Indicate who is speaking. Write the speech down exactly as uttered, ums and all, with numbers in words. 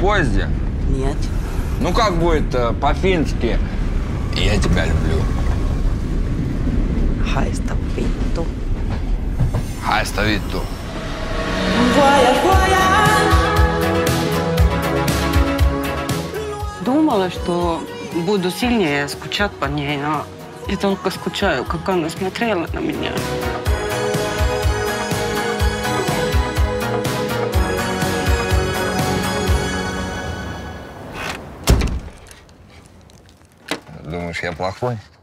Speaker 1: поезде?
Speaker 2: Нет.
Speaker 1: Ну как будет э, по-фински «Я тебя люблю»?
Speaker 2: Хайста витту.
Speaker 1: Хайста витту.
Speaker 2: Думала, что буду сильнее скучать по ней, но я только скучаю, как она смотрела на меня.
Speaker 1: Думаешь, я плохой?